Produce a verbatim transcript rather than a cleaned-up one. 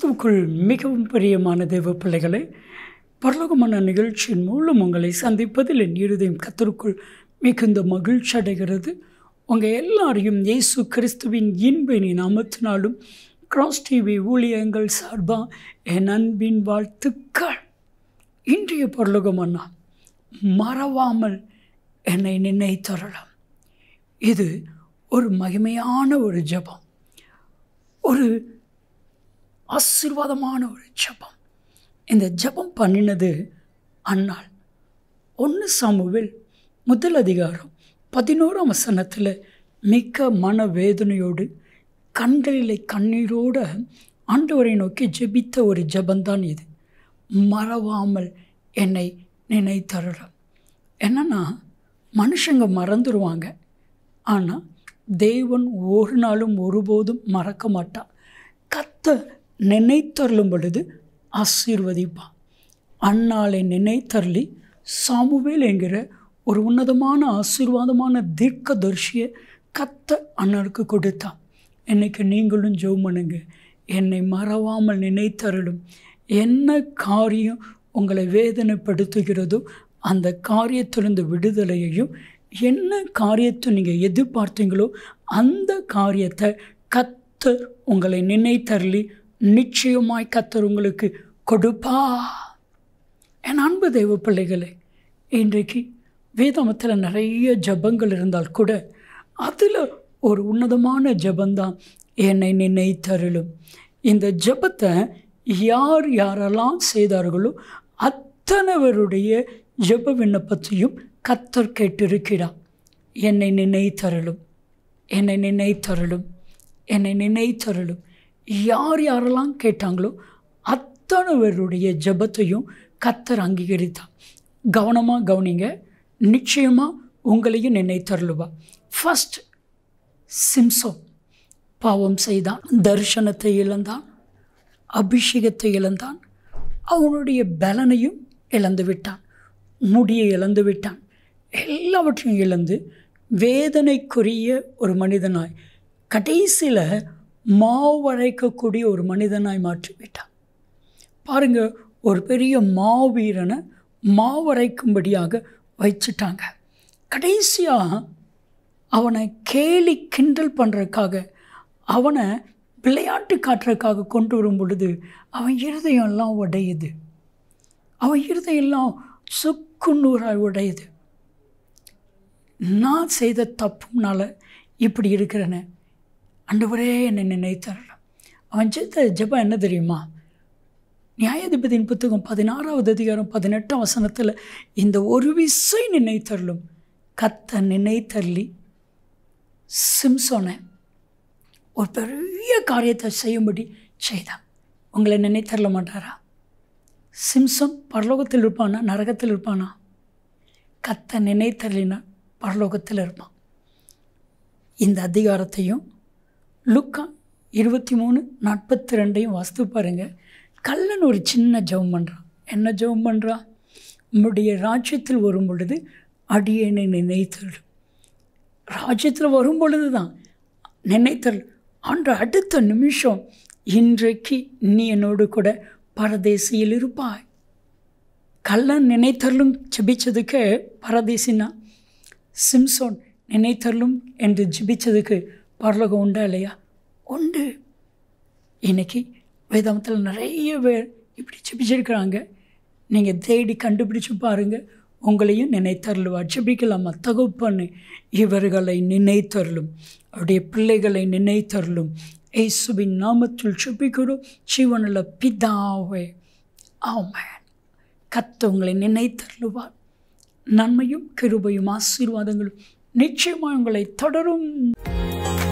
கிறிஸ்துவுக்குள் மிகவும் பிரியமான தேவ பிள்ளைகளே, பரலோக மன்னா நிகழ்ச்சியின் மூலம் உங்களை சந்திப்பதில் என் இருதயம் கர்த்தருக்குள் மிகுந்த மகிழ்ச்சி அடைகிறது. உங்கள் எல்லாரையும் இயேசு கிறிஸ்துவின் இன்பின் நாமத்தினாலும் கிராஸ் டிவி ஊழியங்கள் சார்பாக என் அன்பின் வாழ்த்துக்கள். இன்றைய பரலோக மன்னா, மறவாமல் என்னை நினைத்தரலாம். இது ஒரு மகிமையான ஒரு ஜெபம், ஒரு ஆசீர்வாதமான ஒரு ஜெபம். இந்த ஜெபம் பண்ணினது அன்னாள். ஒன்று சாமுவேல் முதல் அதிகாரம் பதினோராம் வசனத்தில் மிக்க மனவேதனையோடு கண்களிலே கண்ணீரோடு ஆண்டவரை நோக்கி ஜெபித்த ஒரு ஜெபந்தான் இது. மறவாமல் என்னை நினைத்தருளும். என்னன்னா, மனுஷங்க மறந்துடுவாங்க, ஆனால் தேவன் ஒரு நாளும் ஒருபோதும் மறக்க மாட்டான். கத்த நினைத்தருளும் பொழுது ஆசீர்வதிப்பான். அன்னாளை நினைத்தருளி சாமுவேல் என்கிற ஒரு உன்னதமான ஆசீர்வாதமான தீர்க்கதரிசியை கத்த அன்னாளுக்கு கொடுத்தான். இன்னைக்கு நீங்களும் ஜெபம் பண்ணுங்க, என்னை மறவாமல் நினைத்தருளும். என்ன காரியம் உங்களை வேதனைப்படுத்துகிறதோ அந்த காரியத்திலிருந்து விடுதலையையும், என்ன காரியத்தை நீங்கள் எதிர்பார்த்தீங்களோ அந்த காரியத்தை கத்தர் உங்களை நினைத்தருளி நிச்சயமாய் கத்தர் உங்களுக்கு கொடுப்பா. என் அன்பு தெய்வ பிள்ளைகளே, இன்றைக்கு வேதாமத்தில் நிறைய ஜபங்கள் இருந்தால் கூட அதில் ஒரு உன்னதமான ஜபந்தான் என்னை நினைத்தருளும். இந்த ஜபத்தை யார் யாரெல்லாம் செய்தார்களோ அத்தனைவருடைய ஜப விண்ணப்பத்தையும் கத்தர் கேட்டிருக்கிறார். என்னை நினைத்தருளும், என்னை நினைத்தருளும், என்னை நினைத்தருளும். யார் யாரெல்லாம் கேட்டாங்களோ அத்தனைவருடைய ஜபத்தையும் கத்தர் அங்கீகரித்தார். கவனமாக கவனிங்க, நிச்சயமாக உங்களையும் நினைத்தருளுவா. ஃபர்ஸ்ட் சிம்சோன் பாவம் செய்தான், தரிசனத்தை இழந்தான், அபிஷேகத்தை இழந்தான், அவனுடைய பலனையும் இழந்து விட்டான், முடியை இழந்து விட்டான், எல்லாவற்றையும் இழந்து வேதனைக்குரிய ஒரு மனிதனாய் கடைசியில் மாவரைக்கக்கூடிய ஒரு மனிதனாய் மாற்றிவிட்டான். பாருங்கள், ஒரு பெரிய மாவீரனை மாவரைக்கும்படியாக வச்சுட்டாங்க. கடைசியாக அவனை கேலி கிண்டல் பண்ணுறதுக்காக, அவனை விளையாட்டு காட்டுறதுக்காக கொண்டு வரும் பொழுது அவன் இருதயம் எல்லாம் உடையுது, அவன் இருதயம் எல்லாம் சுக்குநூறாய் உடையுது. நான் செய்த தப்புனால இப்படி இருக்கிறேன்னு, ஆண்டவரே என்னை நினைத்தரலாம். அவன் ஜெப ஜெபம் என்ன தெரியுமா? நியாயாதிபதியின் புத்தகம் பதினாறாவது அதிகாரம் பதினெட்டாம் வசனத்தில் இந்த ஒரு விசை நினைத்தரலும் கத்த நினைத்தரலி சிம்சோனை ஒரு பெரிய காரியத்தை செய்யும்படி செய்தான். உங்களை நினைத்தரல மாட்டாரா? சிம்சோன் பரலோகத்தில் இருப்பானா நரகத்தில் இருப்பானா? கத்த நினைத்தரலினா பரலோகத்தில் இருப்பான். இந்த அதிகாரத்தையும் லுக்கா இருபத்தி மூணு நாற்பத்தி ரெண்டையும் வாஸ்து பாருங்கள். கல்லன் ஒரு சின்ன ஜெபம் பண்ணுறான். என்ன ஜெபம் பண்ணுறான்? உம்முடைய ராஜ்யத்தில் வரும் பொழுது அடியேனை நினைத்தருளும். ராஜ்யத்தில் வரும் பொழுது தான் நினைத்தருள். அன்று அடுத்த நிமிஷம், இன்றைக்கு நீ என்னோடு கூட பரதேசியில் இருப்பாய். கல்லன் நினைத்தருளும் ஜெபிச்சதுக்கு பரதேசினா, சிம்சோன் நினைத்தருளும் என்று ஜெபிச்சதுக்கு பரலோகம் உண்டா இல்லையா? உண்டு. இன்றைக்கி வேதாமத்தில் நிறைய பேர் இப்படி ஜெபிச்சிருக்கிறாங்க. நீங்கள் தேடி கண்டுபிடிச்சு பாருங்கள், உங்களையும் நினைத்தருளுவா. ஜெபிக்கலாமா? தகப்பனே, இவர்களை நினைத்தருளும், அவருடைய பிள்ளைகளை நினைத்தருளும். இயேசுவின் நாமத்தில் ஜெபிக்கிறோம் ஜீவனுள்ள பிதாவே, ஆமென். கர்த்தர் உங்களை நினைத்தருளுவார். நன்மையும் கிருபையும் ஆசீர்வாதங்களும் நிச்சயமாக உங்களை தொடரும்.